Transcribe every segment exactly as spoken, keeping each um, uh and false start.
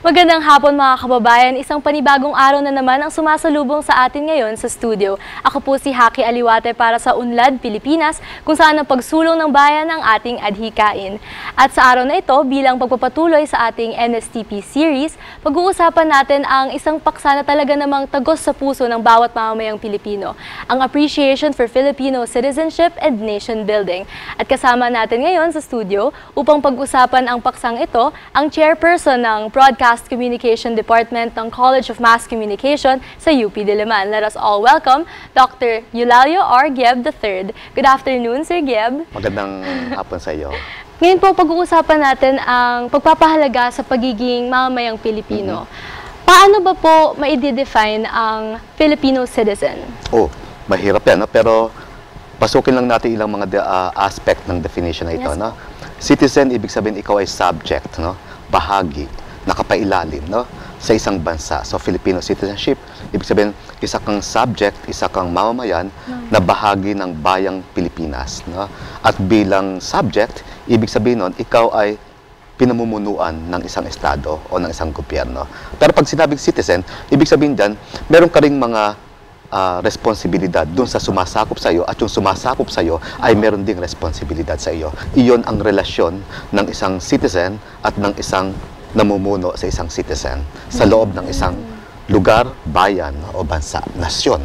Magandang hapon mga kababayan, isang panibagong araw na naman ang sumasalubong sa atin ngayon sa studio. Ako po si Haki Aliwate para sa Unlad, Pilipinas, kung saan ang pagsulong ng bayan ang ating adhikain. At sa araw na ito, bilang pagpapatuloy sa ating N S T P series, pag-uusapan natin ang isang paksa na talaga namang tagos sa puso ng bawat mamamayang Pilipino, ang Appreciation for Filipino Citizenship and Nation Building. At kasama natin ngayon sa studio upang pag-usapan ang paksang ito, ang chairperson ng Broadcast Communication Department ng College of Mass Communication sa U P Diliman. Let us all welcome Doctor Eulalio R. Gieb the third. Good afternoon, Sir Gieb. Magandang hapon sa iyo. Ngayon po, pag-uusapan natin ang pagpapahalaga sa pagiging mamamayang Pilipino. Mm-hmm. Paano ba po ma-define ang Filipino citizen? Oh, mahirap yan, no? Pero pasukin lang natin ilang mga uh, aspect ng definition na ito. Yes. No? Citizen, ibig sabihin ikaw ay subject, no? Bahagi, nakapailalim, no? Sa isang bansa. So, Filipino citizenship, ibig sabihin, isa kang subject, isa kang mamamayan mm-hmm. na bahagi ng bayang Pilipinas. No? At bilang subject, ibig sabihin nun, ikaw ay pinamumunuan ng isang estado o ng isang gobyerno. Pero pag sinabing citizen, ibig sabihin dyan, meron ka ring mga uh, responsibilidad dun sa sumasakop sa iyo at yung sumasakop sa iyo ay meron ding responsibilidad sa iyo. Iyon ang relasyon ng isang citizen at ng isang namumuno sa isang citizen sa loob ng isang lugar, bayan o bansa, nasyon.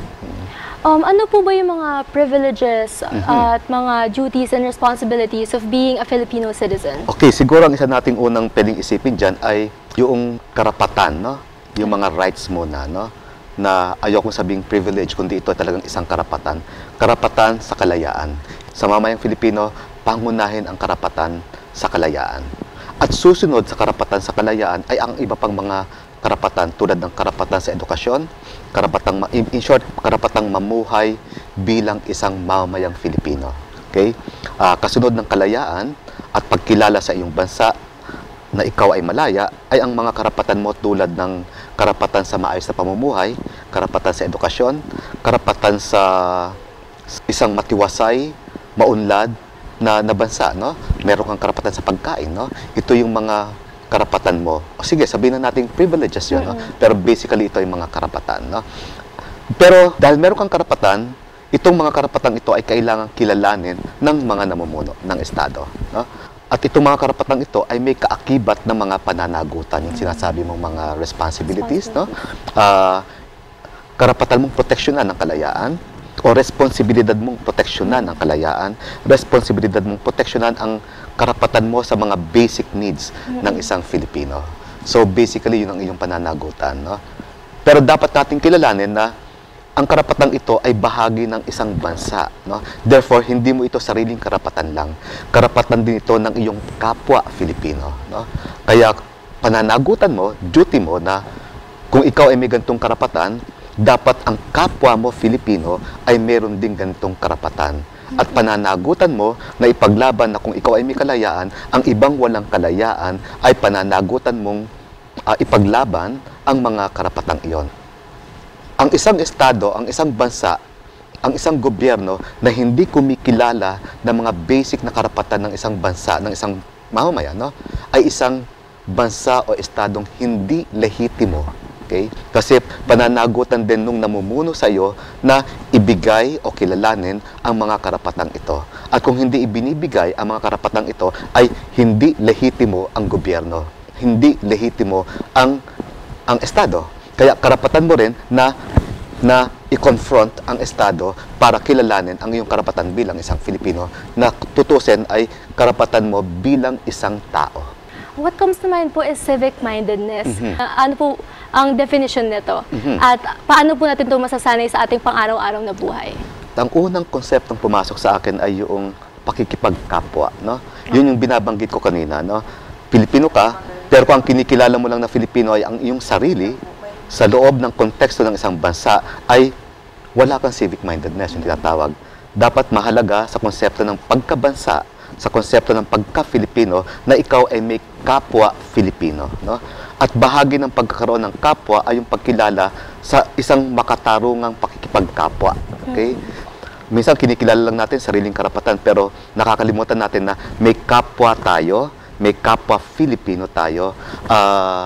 Um, ano po ba yung mga privileges mm-hmm. at mga duties and responsibilities of being a Filipino citizen? Okay, siguro ang isa nating unang pwedeng isipin dyan ay yung karapatan, no? Yung mga rights muna, no? Na ayokong sabing privilege, kundi ito talagang isang karapatan. Karapatan sa kalayaan. Sa mamayang Filipino, pangunahin ang karapatan sa kalayaan. At susunod sa karapatan sa kalayaan ay ang iba pang mga karapatan tulad ng karapatan sa edukasyon, karapatang, in short, karapatang mamuhay bilang isang mamamayang Filipino. Okay? Uh, kasunod ng kalayaan at pagkilala sa iyong bansa na ikaw ay malaya, ay ang mga karapatan mo tulad ng karapatan sa maayos na pamumuhay, karapatan sa edukasyon, karapatan sa isang matiwasay, maunlad, na, na bansa, no? Meron kang karapatan sa pagkain, no? Ito yung mga karapatan mo. O sige, sabihin na natin privileges yun, mm-hmm. no? Pero basically, ito yung mga karapatan, no? Pero dahil meron kang karapatan, itong mga karapatan ito ay kailangan kilalanin ng mga namumuno ng Estado, no? At itong mga karapatan ito ay may kaakibat ng mga pananagutan, yung sinasabi mong mga responsibilities, no? Uh, karapatan mong proteksyonan ng kalayaan, o responsibilidad mong proteksyonan ang kalayaan, responsibilidad mong proteksyonan ang karapatan mo sa mga basic needs mm-hmm. ng isang Filipino. So basically, yun ang iyong pananagutan. No? Pero dapat natin kilalanin na ang karapatang ito ay bahagi ng isang bansa. No? Therefore, hindi mo ito sariling karapatan lang. Karapatan din ito ng iyong kapwa Filipino. No? Kaya pananagutan mo, duty mo na kung ikaw ay may ganitong karapatan, dapat ang kapwa mo Filipino ay meron din ganitong karapatan. At pananagutan mo na ipaglaban na kung ikaw ay may kalayaan, ang ibang walang kalayaan ay pananagutan mong uh, ipaglaban ang mga karapatang iyon. Ang isang estado, ang isang bansa, ang isang gobyerno na hindi kumikilala ng mga basic na karapatan ng isang bansa, ng isang mamamayan, no? Ay isang bansa o estadong hindi lehitimo. Okay? Kasi pananagutan din nung namumuno sa iyo na ibigay o kilalanin ang mga karapatang ito. At kung hindi ibinibigay ang mga karapatang ito, ay hindi lehitimo ang gobyerno. Hindi lehitimo ang, ang Estado. Kaya karapatan mo rin na, na i-confront ang Estado para kilalanin ang iyong karapatan bilang isang Filipino na tutusin ay karapatan mo bilang isang tao. What comes to mind po is civic-mindedness. Mm-hmm. uh, ano po ang definition nito? Mm-hmm. At paano po natin ito masasanay sa ating pang-araw-araw na buhay? Ang unang konseptong pumasok sa akin ay yung pakikipagkapwa. No? Yun yung binabanggit ko kanina. No? Pilipino ka, pero kung ang kinikilala mo lang na Filipino ay ang iyong sarili, sa loob ng konteksto ng isang bansa, ay wala kang civic-mindedness, yung tinatawag. Dapat mahalaga sa konsepto ng pagkabansa, sa konsepto ng pagka-Filipino na ikaw ay may kapwa Filipino. No? At bahagi ng pagkakaroon ng kapwa ay yung pagkilala sa isang makatarungang pakikipagkapwa. Okay? Minsan kinikilala lang natin sariling karapatan pero nakakalimutan natin na may kapwa tayo, may kapwa Filipino tayo, uh,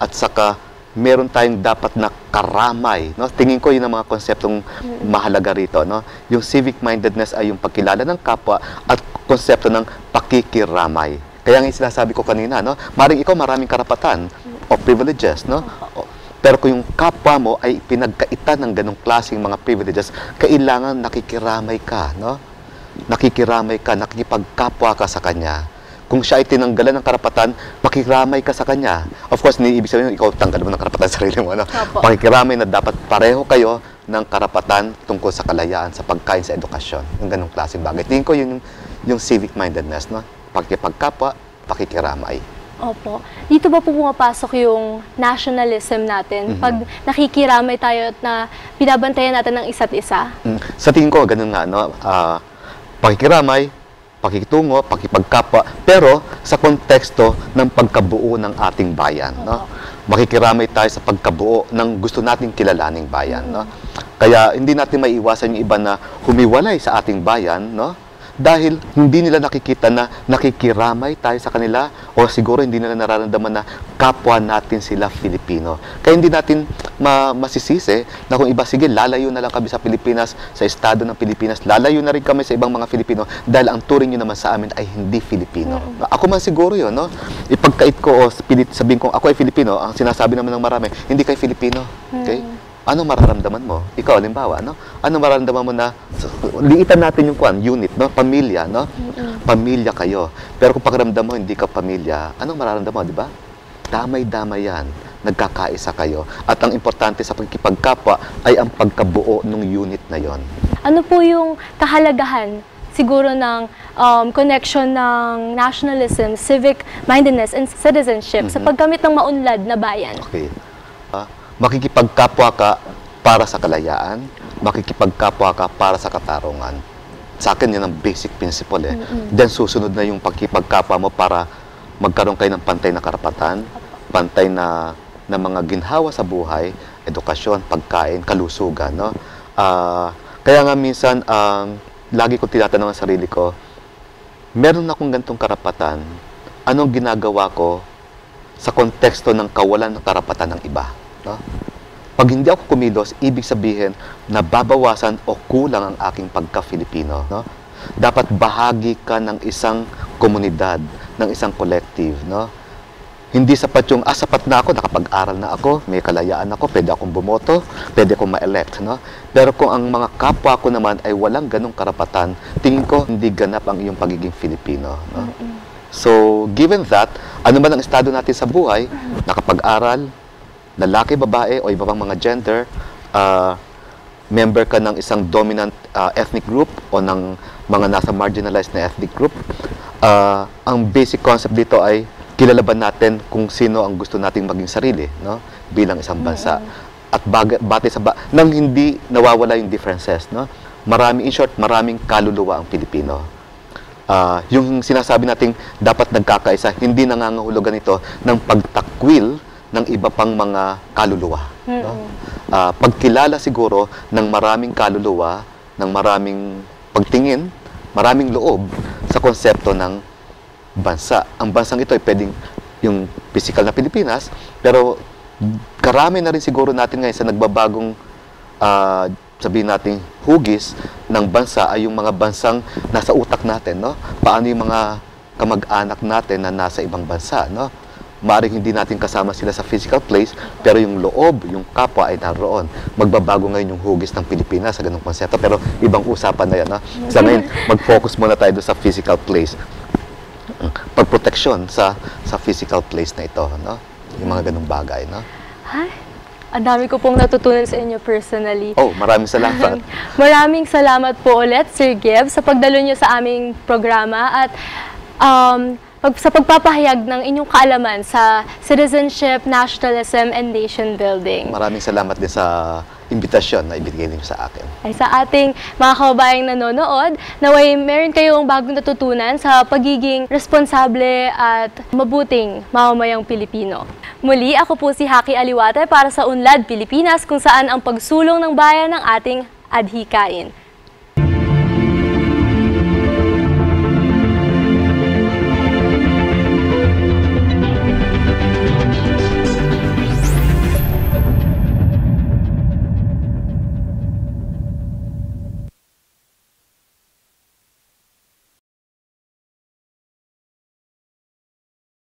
at saka meron tayong dapat na karamay, no? Tingin ko yun ang mga konseptong mahalaga rito, no? Yung civic mindedness ay yung pagkilala ng kapwa at konsepto ng pakikiramay. Kaya nga yung sinasabi ko kanina, no? Maring ikaw maraming karapatan o privileges, no? O, pero kung yung kapwa mo ay pinagkaitan ng ganong klaseng mga privileges, kailangan nakikiramay ka, no? Nakikiramay ka, nakikipagkapwa ka sa kanya. Kung siya ay tinanggalan ng karapatan, makikiramay ka sa kanya. Of course, hindi ibig sabihin, ikaw tanggal mo ng karapatan sa sarili mo. Ano? Makikiramay na dapat pareho kayo ng karapatan tungkol sa kalayaan, sa pagkain, sa edukasyon. Yung ganong klaseng bagay. Tingin ko yun yung, yung civic mindedness, no? Pakikipagkapwa, pakikiramay. Opo. Dito ba po pumapasok yung nationalism natin? Mm-hmm. Pag nakikiramay tayo at na binabantayan natin ng isa't isa? Mm. Sa tingin ko, ganun nga, no? Uh, pakikiramay, pakikitungo, pakipagkapwa, pero sa konteksto ng pagkabuo ng ating bayan, no? Makikiramay tayo sa pagkabuo ng gusto nating kilalaning bayan, no? Kaya hindi natin maiiwasan yung iba na humiwalay sa ating bayan, no? Dahil hindi nila nakikita na nakikiramay tayo sa kanila o siguro hindi nila nararamdaman na kapwa natin sila Filipino. Kaya hindi natin ma masisisi na kung iba, sige, lalayo na lang kami sa Pilipinas, sa estado ng Pilipinas, lalayo na rin kami sa ibang mga Filipino dahil ang turing nyo naman sa amin ay hindi Filipino. Mm-hmm. Ako man siguro yun, no? Ipagkait ko o sabihin kong ako ay Filipino, ang sinasabi naman ng marami, hindi kayo Filipino. Okay? Mm-hmm. Ano mararamdaman mo? Ikaw, halimbawa, no? Ano mararamdaman mo na, liitan natin yung kuan, unit, no? Pamilya, no? Mm-hmm. Pamilya kayo. Pero kung pakiramdam mo, hindi ka pamilya, anong mararamdaman mo, di ba? Damay-damay yan. Nagkakaisa kayo. At ang importante sa pagkipagkapwa ay ang pagkabuo ng unit na yon. Ano po yung kahalagahan siguro ng um, connection ng nationalism, civic mindedness, and citizenship mm-hmm. sa paggamit ng maunlad na bayan? Okay. Uh, makikipagkapwa ka para sa kalayaan, makikipagkapwa ka para sa katarungan. Sa akin, yan ang basic principle eh. Mm-hmm. Then susunod na yung pagkipagkapwa mo para magkaroon kayo ng pantay na karapatan, pantay na, na mga ginhawa sa buhay, edukasyon, pagkain, kalusugan. No? Uh, kaya nga minsan, um, lagi ko tinatanong ang sarili ko, meron akong ganitong karapatan, anong ginagawa ko sa konteksto ng kawalan ng karapatan ng iba? No? Pag hindi ako kumilos, ibig sabihin na babawasan o kulang ang aking pagka-Filipino. No? Dapat bahagi ka ng isang komunidad, ng isang collective. No? Hindi sapat yung, ah, sapat na ako, nakapag-aral na ako, may kalayaan ako, pwede akong bumoto, pwede akong ma-elect. No? Pero kung ang mga kapwa ko naman ay walang ganong karapatan, tingin ko hindi ganap ang iyong pagiging Filipino. No? So, given that, ano man ang estado natin sa buhay, nakapag-aral, lalaki, babae, o iba pang mga gender, uh, member ka ng isang dominant uh, ethnic group o ng mga nasa marginalized na ethnic group, uh, ang basic concept dito ay kilalaban natin kung sino ang gusto nating maging sarili, no? Bilang isang bansa. At bag bate sa ba nang hindi nawawala yung differences, no? Marami, in short, maraming kaluluwa ang Pilipino. Uh, yung sinasabi nating dapat nagkakaisa, hindi nangangahulugan ito ng pagtakwil ng iba pang mga kaluluwa. Mm-hmm. No? Uh, pagkilala siguro ng maraming kaluluwa, ng maraming pagtingin, maraming loob sa konsepto ng bansa. Ang bansang ito ay pwedeng yung physical na Pilipinas, pero karami na rin siguro natin ngayon sa nagbabagong uh, sabihin natin hugis ng bansa ay yung mga bansang nasa utak natin. No? Paano yung mga kamag-anak natin na nasa ibang bansa, no? Maaring hindi natin kasama sila sa physical place, pero yung loob, yung kapwa ay naroon. Magbabago ngayon yung hugis ng Pilipinas sa ganung konsepto, pero ibang usapan na yan. No? Sa ngayon, mag-focus muna tayo doon sa physical place. Pagproteksyon sa sa physical place na ito. No? Yung mga ganung bagay. No? Ay, ang dami ko pong natutunan sa inyo personally. Oh, maraming salamat. Maraming salamat po ulit, Sir Gib, sa pagdalo niyo sa aming programa at um, Pag, sa pagpapahayag ng inyong kaalaman sa citizenship, nationalism, and nation building. Maraming salamat din sa imbitasyon na ibigay niyo sa akin. Ay sa ating mga kababayang nanonood, naway meron kayong bagong natutunan sa pagiging responsable at mabuting mamamayang Pilipino. Muli, ako po si Haki Aliwate para sa Unlad Pilipinas, kung saan ang pagsulong ng bayan ng ating adhikain.